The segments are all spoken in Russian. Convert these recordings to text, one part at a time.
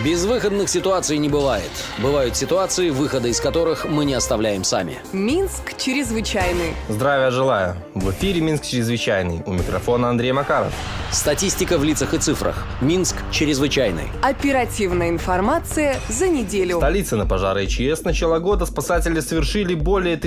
Безвыходных ситуаций не бывает. Бывают ситуации, выхода из которых мы не оставляем сами. Минск чрезвычайный. Здравия желаю. В эфире Минск чрезвычайный. У микрофона Андрей Макаров. Статистика в лицах и цифрах. Минск чрезвычайный. Оперативная информация за неделю. В столице на пожары ЧС с начала года спасатели совершили более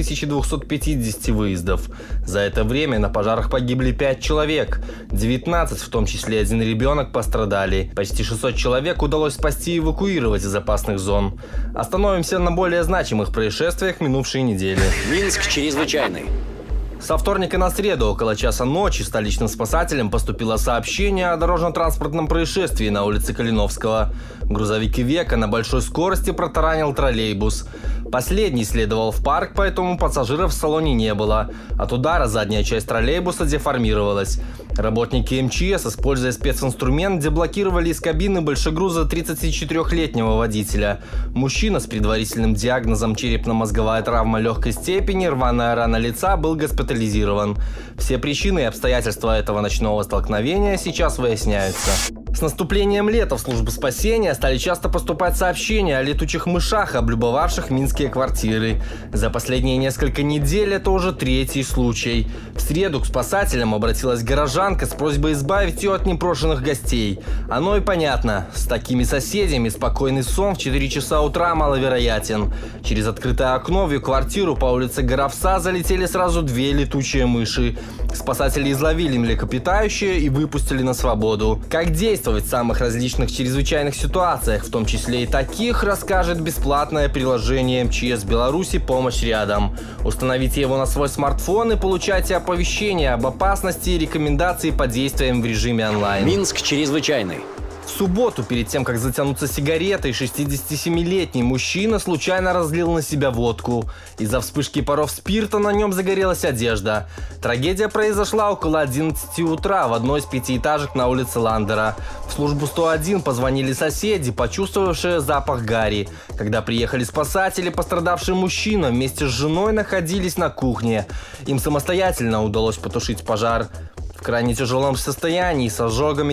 1250 выездов. За это время на пожарах погибли 5 человек. 19, в том числе один ребенок, пострадали. Почти 600 человек удалось спасти и эвакуировать из опасных зон. Остановимся на более значимых происшествиях минувшей недели. Минск чрезвычайный. Со вторника на среду около часа ночи столичным спасателям поступило сообщение о дорожно-транспортном происшествии на улице Калиновского. Грузовик «Ивеко» на большой скорости протаранил троллейбус. Последний следовал в парк, поэтому пассажиров в салоне не было. От удара задняя часть троллейбуса деформировалась. Работники МЧС, используя специнструмент, деблокировали из кабины большегруза 34-летнего водителя. Мужчина с предварительным диагнозом черепно-мозговая травма легкой степени, рваная рана лица, был госпитализирован. Все причины и обстоятельства этого ночного столкновения сейчас выясняются. С наступлением лета в службу спасения стали часто поступать сообщения о летучих мышах, облюбовавших минские квартиры. За последние несколько недель это уже 3-й случай. В среду к спасателям обратилась горожанка с просьбой избавить ее от непрошенных гостей. Оно и понятно. С такими соседями спокойный сон в 4 часа утра маловероятен. Через открытое окно в ее квартиру по улице Горовца залетели сразу 2 летучие мыши. Спасатели изловили млекопитающие и выпустили на свободу. Как действовать в самых различных чрезвычайных ситуациях, в том числе и таких, расскажет бесплатное приложение МЧС Беларуси «Помощь рядом». Установите его на свой смартфон и получайте оповещения об опасности и рекомендации по действиям в режиме онлайн. Минск чрезвычайный. В субботу, перед тем, как затянуться сигаретой, 67-летний мужчина случайно разлил на себя водку. Из-за вспышки паров спирта на нем загорелась одежда. Трагедия произошла около 11 утра в одной из 5-этажек на улице Ландера. В службу 101 позвонили соседи, почувствовавшие запах гари. Когда приехали спасатели, пострадавший мужчина вместе с женой находились на кухне. Им самостоятельно удалось потушить пожар. В крайне тяжелом состоянии, с ожогами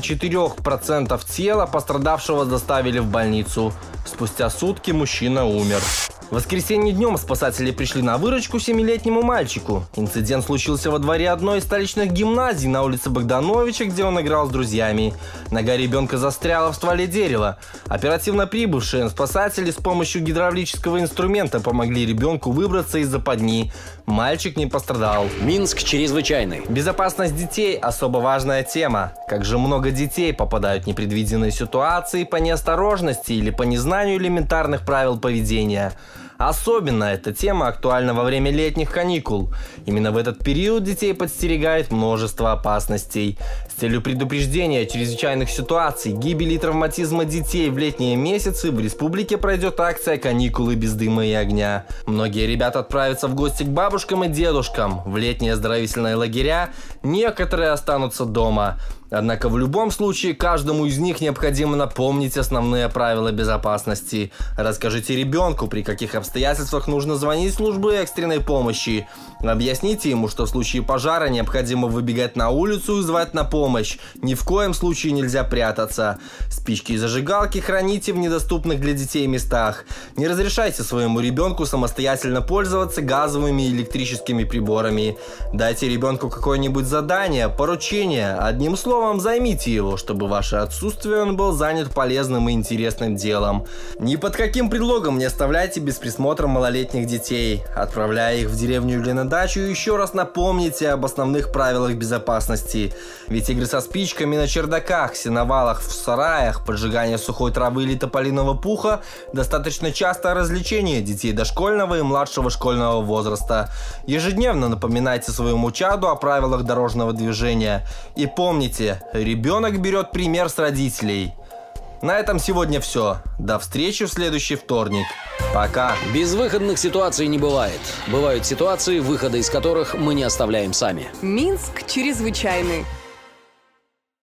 94% тела пострадавшего доставили в больницу. Спустя сутки мужчина умер. В воскресенье днем спасатели пришли на выручку 7-летнему мальчику. Инцидент случился во дворе одной из столичных гимназий на улице Богдановича, где он играл с друзьями. Нога ребенка застряла в стволе дерева. Оперативно прибывшие спасатели с помощью гидравлического инструмента помогли ребенку выбраться из западни. Мальчик не пострадал. Минск чрезвычайный. Безопасность детей – особо важная тема. Как же много детей попадают в непредвиденные ситуации по неосторожности или по незнанию элементарных правил поведения. Особенно эта тема актуальна во время летних каникул. Именно в этот период детей подстерегает множество опасностей. С целью предупреждения чрезвычайных ситуаций, гибели и травматизма детей в летние месяцы в республике пройдет акция «Каникулы без дыма и огня». Многие ребята отправятся в гости к бабушкам и дедушкам, в летние оздоровительные лагеря, некоторые останутся дома. Однако в любом случае каждому из них необходимо напомнить основные правила безопасности. Расскажите ребенку, при каких обстоятельствах нужно звонить в службу экстренной помощи. Объясните ему, что в случае пожара необходимо выбегать на улицу и звать на помощь. Ни в коем случае нельзя прятаться. Спички и зажигалки храните в недоступных для детей местах. Не разрешайте своему ребенку самостоятельно пользоваться газовыми и электрическими приборами. Дайте ребенку какое-нибудь задание, поручение, одним словом, займите его, чтобы ваше отсутствие он был занят полезным и интересным делом. Ни под каким предлогом не оставляйте без присмотра малолетних детей. Отправляя их в деревню или на дачу, еще раз напомните об основных правилах безопасности. Ведь игры со спичками на чердаках, сеновалах, в сараях, поджигание сухой травы или тополиного пуха достаточно частое развлечение детей дошкольного и младшего школьного возраста. Ежедневно напоминайте своему чаду о правилах дорожного движения. И помните, ребенок берет пример с родителей. На этом сегодня все. До встречи в следующий вторник. Пока. Безвыходных ситуаций не бывает. Бывают ситуации, выхода из которых мы не оставляем сами. Минск чрезвычайный.